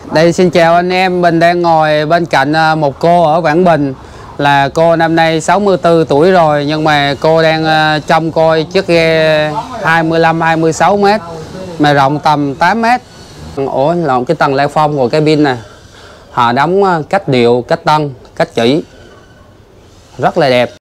Đây xin chào anh em, mình đang ngồi bên cạnh một cô ở Quảng Bình. Là cô năm nay 64 tuổi rồi, nhưng mà cô đang trông coi chiếc ghe 25-26 mét mà rộng tầm 8 mét. Ủa, là cái tầng lai phong của cái pin nè. Họ đóng cách điệu, cách tân, cách chỉ rất là đẹp.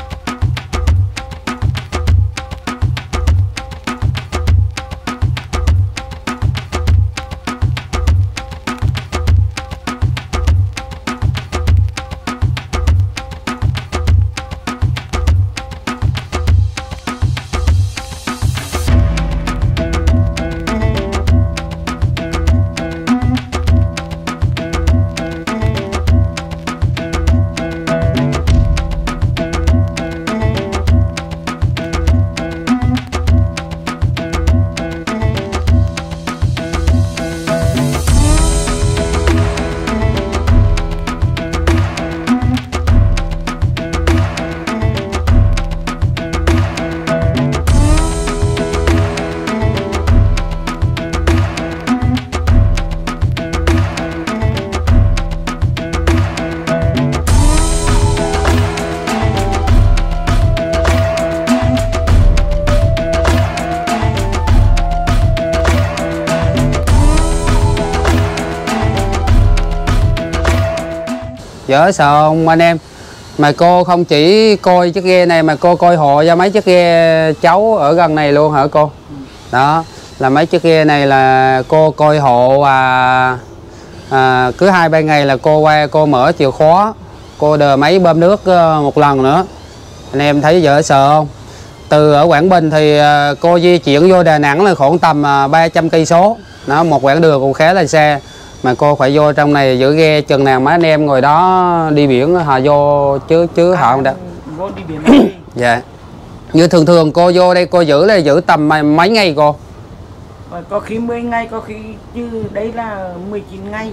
Dở sợ không anh em? Mà cô không chỉ coi chiếc ghe này mà cô coi hộ cho mấy chiếc ghe cháu ở gần này luôn hả cô? Đó, là mấy chiếc ghe này là cô coi hộ và cứ 2-3 ngày là cô qua cô mở chìa khóa, cô đờ máy bơm nước một lần nữa. Anh em thấy dở sợ không? Từ ở Quảng Bình thì cô di chuyển vô Đà Nẵng là khoảng tầm 300 cây số. Nó một quãng đường cũng khá là xa. Mà cô phải vô trong này giữ ghe chừng nào mấy anh em ngồi đó đi biển họ vô chứ họ không được. Vô đi biển. Dạ. Như thường cô vô đây cô giữ tầm mấy ngày cô? Có khi 10 ngày, có khi chứ đấy là 19 ngày.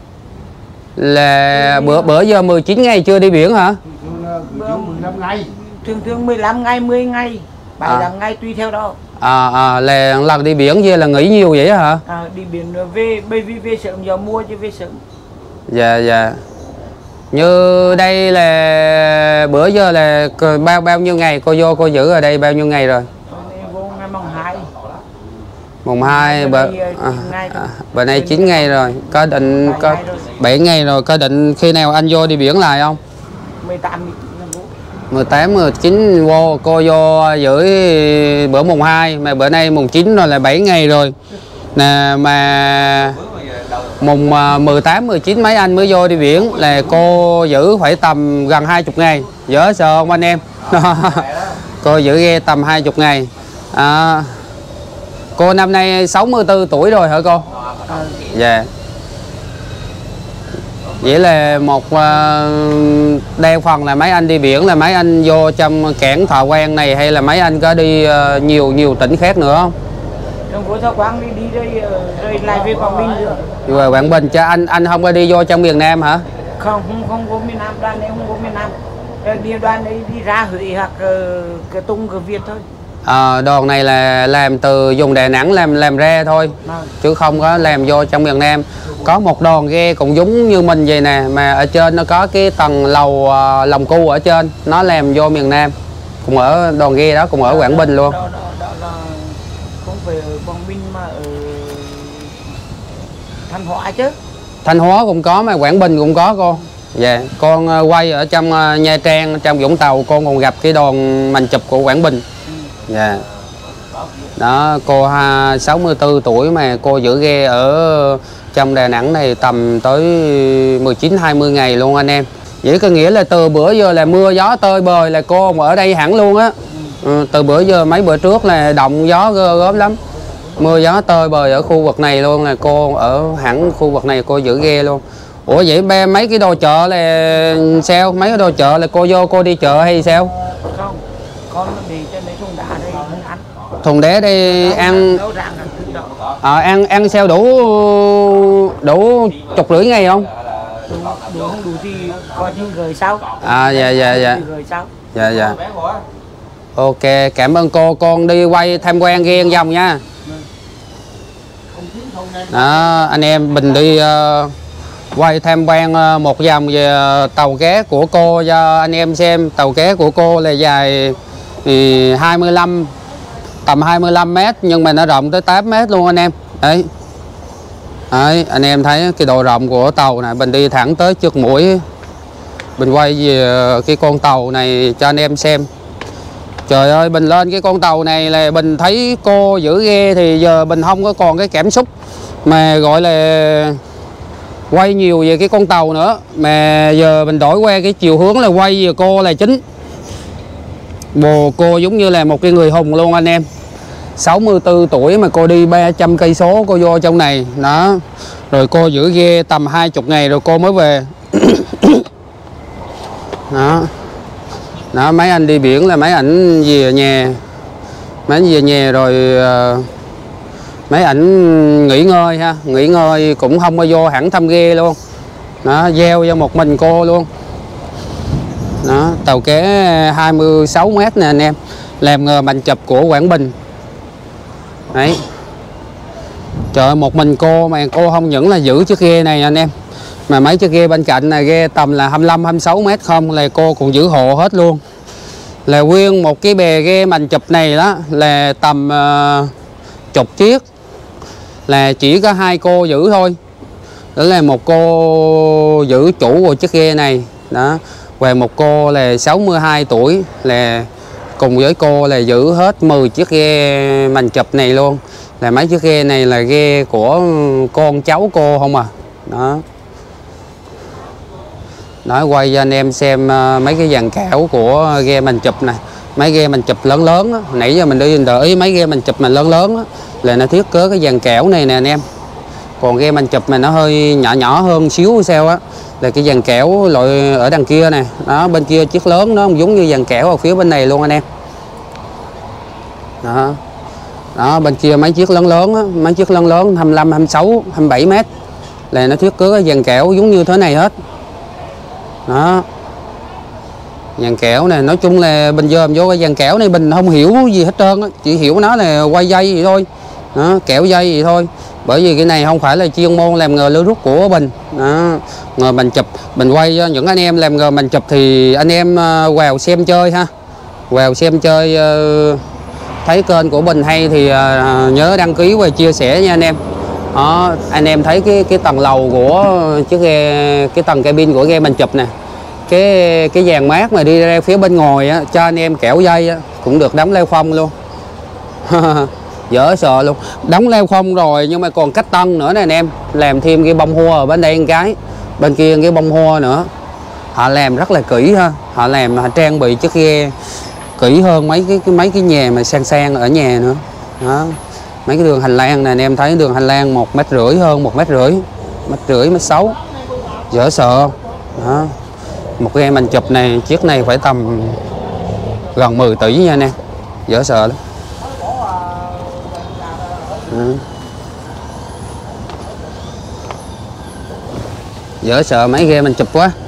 Là bữa giờ 19 ngày chưa đi biển hả? 15 ngày. Thường 15 ngày, 10 ngày, 75 ngày tùy theo đó. Là lần đi biển kia là nghỉ nhiều vậy hả? Đi biển về, bởi vì về sớm giờ mua chứ về sớm. Dạ. Như đây là bữa giờ là bao nhiêu ngày cô vô cô giữ ở đây bao nhiêu ngày rồi? Vô ngày mùng 2. Mùng 2 bữa nay 9 ngày rồi. Có định có 7 ngày rồi, có định khi nào anh vô đi biển lại không? 18, 19 vô, cô vô giữ bữa mùng 2 mà bữa nay mùng 9 rồi là 7 ngày rồi nè. Mà mùng 18, 19 mấy anh mới vô đi biển là cô giữ phải tầm gần 20 ngày. Dở sợ không anh em? Cô giữ ghe tầm 20 ngày. Cô năm nay 64 tuổi rồi hả cô? Dạ. Vậy là một đa phần là mấy anh đi biển là mấy anh vô trong cảng Thọ Quang này, hay là mấy anh có đi nhiều tỉnh khác nữa không? Trong của Thọ Quang đi rồi lại về Quảng Bình nữa. Rồi Quảng Bình chứ anh không có đi vô trong miền Nam hả? Không có miền Nam, đoàn này không có miền Nam. Đi đoàn đấy đi ra Huế hoặc cái Tung cái Việt thôi. Đoàn này là làm từ vùng Đà Nẵng làm ra thôi, chứ không có làm vô trong miền Nam. Có một đoàn ghe cũng giống như mình vậy nè, mà ở trên nó có cái tầng lầu lồng cu ở trên, nó làm vô miền Nam. Cũng ở đoàn ghe đó cũng ở Quảng Bình luôn. Đó là không phải ở Quảng Bình mà ở Thanh Hóa chứ. Thanh Hóa cũng có mà Quảng Bình cũng có cô. Dạ, con quay ở trong Nha Trang, trong Vũng Tàu con còn gặp cái đoàn mình chụp của Quảng Bình. Dạ. Đó, cô 64 tuổi mà cô giữ ghe ở trong Đà Nẵng này tầm tới 19-20 ngày luôn anh em. Vậy có nghĩa là từ bữa giờ là mưa gió tơi bời là cô ở đây hẳn luôn á. Từ bữa giờ mấy bữa trước là động gió gớm lắm. Mưa gió tơi bời ở khu vực này luôn là cô ở hẳn khu vực này cô giữ ghe luôn. Ủa vậy mấy cái đồ chợ là sao? Mấy cái đồ chợ là cô vô cô đi chợ hay sao? Không, con đi trên đấy thùng đá đây ăn. Thùng đá đây ăn. Ăn sao đủ chục rưỡi ngày không? Đủ không đủ thì coi như gửi sau. Dạ. Ok, cảm ơn cô. Con đi quay tham quan ghe vòng nha. Đó, anh em mình đi quay tham quan một vòng về tàu ké của cô cho anh em xem. Tàu ké của cô là dài thì 25, tầm 25 mét nhưng mà nó rộng tới 8 mét luôn anh em. Đấy. Đấy, anh em thấy cái độ rộng của tàu này, mình đi thẳng tới trước mũi. Mình quay về cái con tàu này cho anh em xem. Trời ơi, mình lên cái con tàu này là mình thấy cô giữ ghe thì giờ mình không có còn cái cảm xúc mà gọi là quay nhiều về cái con tàu nữa, mà giờ mình đổi qua cái chiều hướng là quay về cô là chính. Bồ cô giống như là một cái người hùng luôn anh em. 64 tuổi mà cô đi 300 cây số cô vô trong này đó. Rồi cô giữ ghe tầm 20 ngày rồi cô mới về. Đó. Đó, mấy anh đi biển là mấy ảnh về nhà. Mấy anh về nhà rồi mấy ảnh nghỉ ngơi ha, nghỉ ngơi cũng không có vô hẳn thăm ghe luôn. Đó, gieo cho một mình cô luôn. Đó, tàu ké 26 mét nè anh em, làm nghề mạnh chụp của Quảng Bình. Đấy. Trời ơi, một mình cô mà cô không những là giữ chiếc ghe này anh em, mà mấy chiếc ghe bên cạnh là ghe tầm là 25 26 mét không là cô cũng giữ hộ hết luôn. Là nguyên một cái bè ghe mạnh chụp này đó là tầm chục chiếc, là chỉ có 2 cô giữ thôi. Đó là một cô giữ chủ của chiếc ghe này đó, và một cô là 62 tuổi là cùng với cô là giữ hết 10 chiếc ghe mạnh chụp này luôn. Là mấy chiếc ghe này là ghe của con cháu cô không à. Đó. Đó, quay cho anh em xem mấy cái dàn cảo của ghe mạnh chụp này. Mấy ghe mạnh chụp lớn lớn đó. Nãy giờ mình đi để ý mấy ghe mạnh chụp mà lớn lớn đó, là nó thiết kế cái dàn cảo này nè anh em. Còn ghe mạnh chụp mà nó hơi nhỏ nhỏ hơn xíu sao á, là cái dàn kẽo loại ở đằng kia nè. Đó, bên kia chiếc lớn nó giống như dàn kẽo ở phía bên này luôn anh em. Đó. Đó, bên kia mấy chiếc lớn lớn á, mấy chiếc lớn lớn 25, 26, 27 mét là nó thiết kế cái dàn kẽo giống như thế này hết. Đó. Dàn kẽo này nói chung là bình dòm vô cái dàn kẽo này mình không hiểu gì hết trơn á, chỉ hiểu nó là quay dây vậy thôi. Đó, kẽo dây vậy thôi. Bởi vì cái này không phải là chuyên môn làm nghề lưới rút của mình. Đó, nghề mình chụp, mình quay cho những anh em làm nghề mình chụp thì anh em vào xem chơi ha. Vào xem chơi, thấy kênh của mình hay thì nhớ đăng ký và chia sẻ nha anh em. Đó, anh em thấy cái tầng lầu của chiếc ghe, cái tầng cabin của ghe mình chụp nè. Cái dàn mát mà đi ra phía bên ngoài á, cho anh em kẽo dây á, cũng được đóng leo phong luôn. Dở sợ luôn. Đóng leo không rồi nhưng mà còn cách tân nữa nè anh em. Làm thêm cái bông hoa ở bên đây một cái, bên kia cái bông hoa nữa. Họ làm rất là kỹ ha. Họ làm, họ trang bị chiếc ghe kỹ hơn mấy cái nhà mà sang sang ở nhà nữa. Đó. Mấy cái đường hành lang này anh em thấy, đường hành lang 1,5 mét, hơn 1,5 mét, 1,5 mét 6. Dở sợ. Đó. Một ghe mình chụp này, chiếc này phải tầm gần 10 tỷ nha anh em. Dở sợ lắm. Dở sợ mấy ghe mình chụp quá.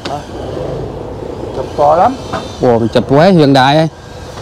Chụp to lắm. Ồ, mình chụp quá hiện đại ấy.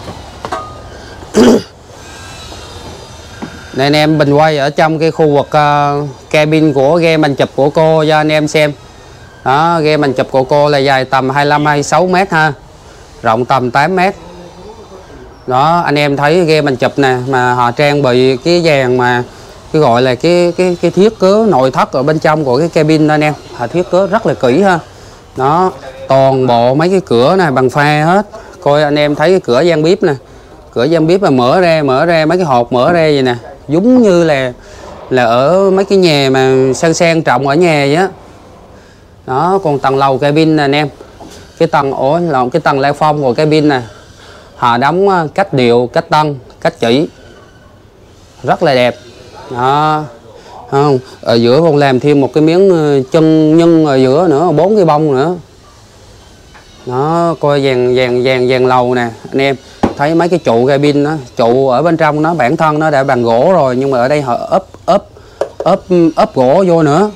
Này anh em, mình quay ở trong cái khu vực cabin của ghe mình chụp của cô cho anh em xem. Đó, ghe mình chụp của cô là dài tầm 25, 26 mét ha, rộng tầm 8 mét. Đó, anh em thấy ghe mình chụp nè, mà họ trang bị cái dàn mà cái gọi là cái thiết kế nội thất ở bên trong của cái cabin đó anh em. Họ thiết kế rất là kỹ ha. Đó, toàn bộ mấy cái cửa này bằng pha hết. Coi anh em thấy cái cửa gian bếp nè. Cửa gian bếp là mở ra mấy cái hộp mở ra vậy nè, giống như là ở mấy cái nhà mà sang trọng ở nhà vậy á. Đó, còn tầng lầu cabin nè anh em. Cái tầng lao phong của cabin nè. Họ đóng cách điệu, cách tân, cách chỉ. Rất là đẹp. Đó. Không, ở giữa còn làm thêm một cái miếng chân nhân ở giữa nữa, 4 cái bông nữa. Đó, coi dàn lầu nè anh em. Thấy mấy cái trụ cabin đó, trụ ở bên trong nó bản thân nó đã bằng gỗ rồi, nhưng mà ở đây họ ốp gỗ vô nữa.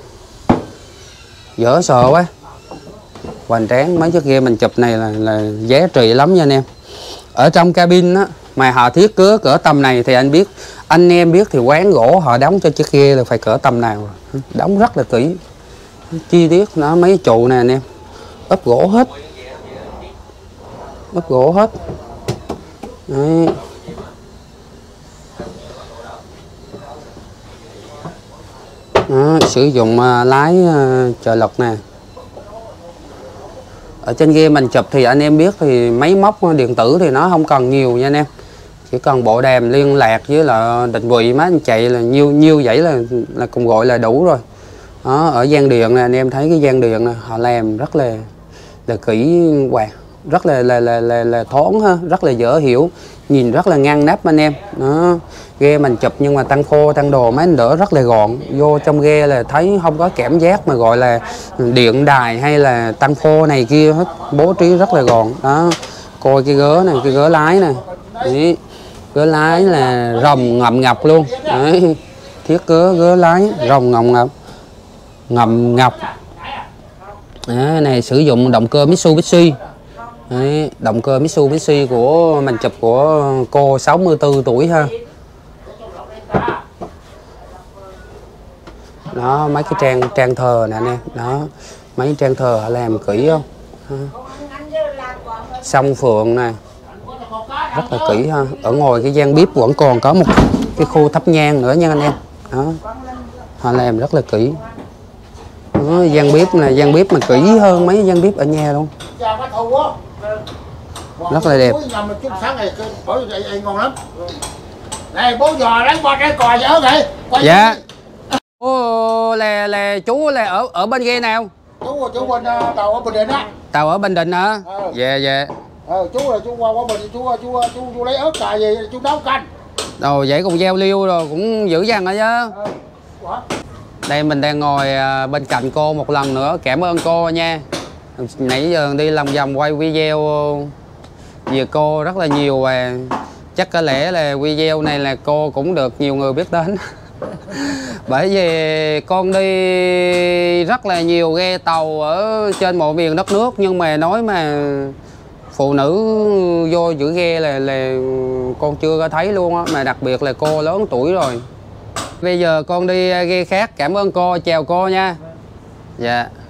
Dở sợ quá. Hoành tráng, mấy chiếc ghe mình chụp này là giá trị lắm nha anh em. Ở trong cabin á, mà họ thiết kế cỡ tầm này thì anh em biết thì quán gỗ họ đóng cho chiếc ghe là phải cỡ tầm nào, đóng rất là kỹ, chi tiết nó mấy trụ nè anh em, ốp gỗ hết, ốp gỗ hết. Đấy. Đó, sử dụng lái trợ lực nè. Ở trên ghe mình chụp thì anh em biết thì máy móc điện tử thì nó không cần nhiều nha anh em, chỉ cần bộ đàm liên lạc với là định vị má anh chạy là nhiêu vậy là cùng gọi là đủ rồi. Đó, ở gian điện này anh em thấy cái gian điện này họ làm rất là kỹ hoạt, rất là thoáng ha, rất là dễ hiểu, nhìn rất là ngăn nắp anh em. Đó, ghe mình chụp nhưng mà tăng phô tăng đồ mấy anh đỡ rất là gọn, vô trong ghe là thấy không có cảm giác mà gọi là điện đài hay là tăng phô này kia hết, bố trí rất là gọn. Đó, coi cái gớ này, cái gớ lái này, đấy, gớ lái là rồng ngậm ngập luôn. Đấy, thiết kế gớ lái rồng ngậm ngập. Đấy, này sử dụng động cơ Mitsubishi. Đấy, động cơ Mitsubishi của mình chụp của cô 64 tuổi ha. Đó, mấy cái trang thờ nè anh em, đó, mấy trang thờ họ làm kỹ không? Song phượng này rất là kỹ ha. Ở ngoài cái gian bếp vẫn còn có một cái khu thắp nhang nữa nha anh em. Đó, họ làm rất là kỹ. Đó, gian bếp này, gian bếp mà kỹ hơn mấy gian bếp ở nhà luôn, rất là đẹp. Ngon lắm. Này bố giò lấy qua cái cò dở vậy. Dạ. Ô, là chú là ở bên ghe nào? Chú bên tàu ở Bình Định á. Tàu ở Bình Định hả? Dạ dạ. Chú là chú qua Quảng Bình, chú lấy ớt cà gì chú nấu canh. Rồi vậy cùng giao lưu rồi cũng dữ dằn rồi chứ. Đây mình đang ngồi bên cạnh cô một lần nữa, cảm ơn cô nha. Nãy giờ đi lòng vòng quay video về cô rất là nhiều và chắc có lẽ là video này là cô cũng được nhiều người biết đến. Bởi vì con đi rất là nhiều ghe tàu ở trên mọi miền đất nước, nhưng mà nói mà phụ nữ vô giữ ghe là con chưa có thấy luôn á, mà đặc biệt là cô lớn tuổi rồi. Bây giờ con đi ghe khác, cảm ơn cô, chào cô nha. Dạ.